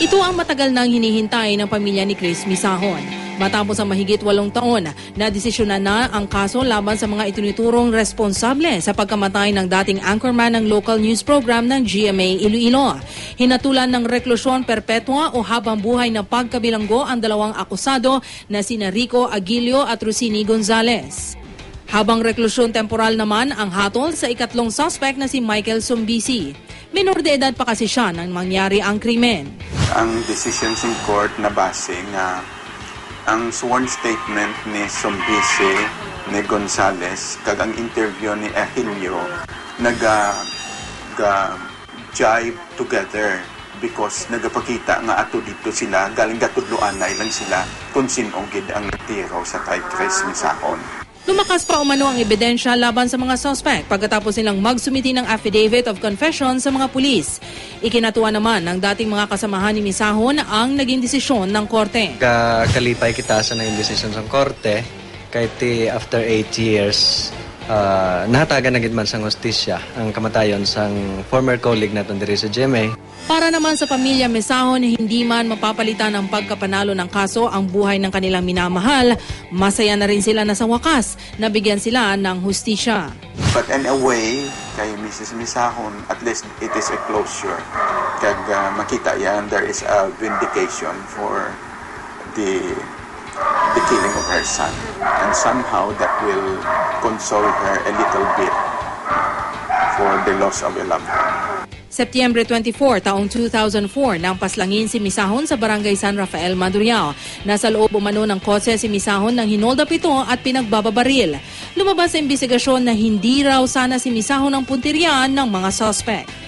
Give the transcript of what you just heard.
Ito ang matagal nang hinihintay ng pamilya ni Chris Misahon. Matapos ang mahigit 8 taon, nadesisyonan na ang kaso laban sa mga itinuturong responsable sa pagkamatay ng dating anchorman ng local news program ng GMA Iloilo. Hinatulan ng reklusyon perpetua o habang buhay na pagkabilanggo ang dalawang akusado na sina Rico Aguilio at Rosini Gonzalez. Habang reklusyon temporal naman ang hatol sa ikatlong suspect na si Michael Sumbisi. Minor de edad pa kasi siya nang mangyari ang krimen. Ang decision sa court na base nga ang sworn statement ni Sumbisi, ni Gonzales, kag ang interview ni Aguilio jive together because nagapakita nga ato dito sila galing gatudloan na ilang sila kung sinong gid ang nagtiro sa kay Chris Misahon. Lumakas pa umano ang ebidensya laban sa mga suspect pagkatapos nilang magsumiti ng affidavit of confession sa mga pulis. Ikinatuwa naman ng dating mga kasamahan ni Misahon ang naging desisyon ng korte. Kalipay kita sa naging desisyon ng korte kahit after 8 years nahatagan na gid man sang hustisya ang kamatayon sang former colleague naton diri sa GMA. Para naman sa pamilya Misahon, hindi man mapapalitan ng pagkapanalo ng kaso ang buhay ng kanilang minamahal, masaya na rin sila na sa wakas nabigyan sila ng hustisya. But in a way, kay Mrs. Misahon, at least it is a closure. Kag makita yan, there is a vindication for the killing of her son. And somehow that will console her a little bit for the loss of a loved one. Setyembre 24, taong 2004, nang paslangin si Misahon sa Barangay San Rafael, Madriao. Nasa loob umano ng kotse si Misahon nang hinoldap ito at pinagbababaril. Lumabas sa imbestigasyon na hindi raw sana si Misahon ang puntiryan ng mga suspect.